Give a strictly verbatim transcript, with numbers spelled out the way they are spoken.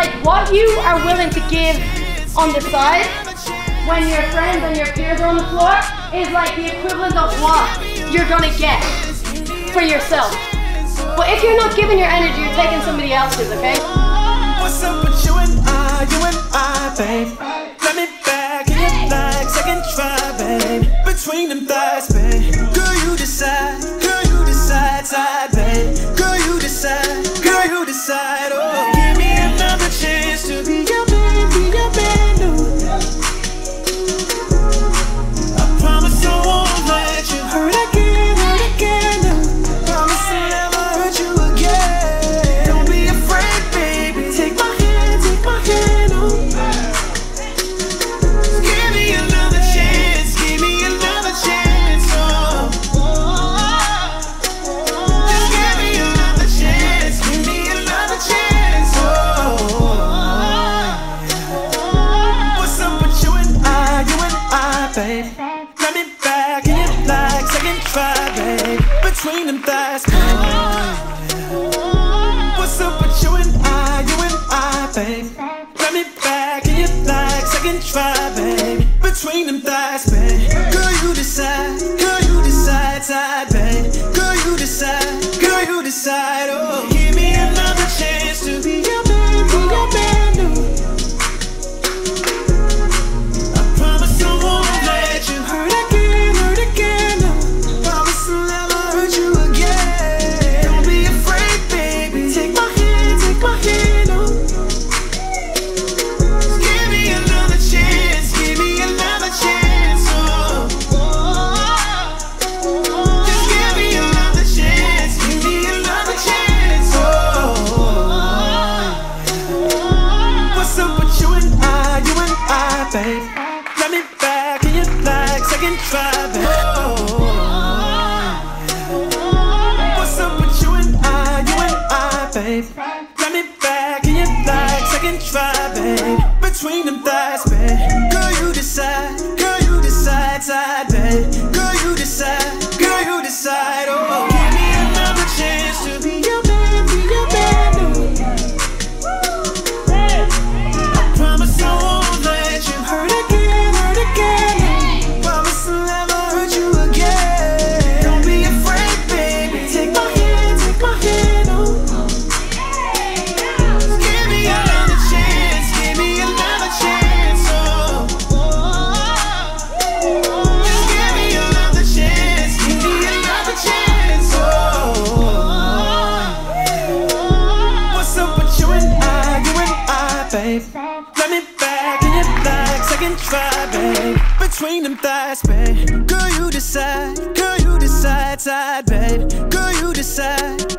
like what you are willing to give on the side when your friends and your peers are on the floor is like the equivalent of what you're gonna get for yourself. But if you're not giving your energy, you're taking somebody else's, okay? What's up with you and I, you and I, babe? Let me back in your like second try, babe. Between them thighs, babe. Girl, you decide, girl, you decide, side, babe. Girl, you decide, girl, you decide. Oh, give me another chance to be your man, be your man, no. I promise I won't let you hurt again, hurt again, no. Promise I'll never hurt you again. Don't be afraid, baby. Take my hand, take my hand, oh. Give me another chance, give me another chance, oh. Just give me another chance, give me another chance, oh. What's up with you and I, you and I, babe? Let me back in it like second try, babe. Between them thighs, babe. What's up with you and I, you and I, babe? Let me back in it like second try, babe. Between them thighs, babe. Girl, you decide, girl, you decide, side, babe. Girl, you decide, girl, you decide. Oh, give me another chance to be your man, be your man, no. I promise I won't let you hurt again, hurt again, no. Promise I'll never hurt you again. Don't be afraid, baby. Take my hand, take my hand, oh. Give me another chance, give me another chance, oh. Just give me another chance, give me another chance, oh. What's up with you and I, you and I, babe? Let me back in your like second try, babe. What's up with you and I, you and I, babe? Let me back in your like second try, babe. Between them thighs, babe. Girl, you decide, girl, you decide, side, babe. Girl, you decide, girl, you decide. Oh, give me another chance to be your man, be your man, no. I promise I won't let you hurt again, hurt again. Promise I'll never hurt you again. Don't be afraid, baby. Take my hand, take my hand, oh. Give me another chance, give me another chance, oh. Just give me another chance, give me another chance, oh. What's up with you and I, you and I, babe? Let me back in your like second try, babe. Between them thighs, babe. Girl, you decide, girl, you decide, side, babe. Girl, you decide,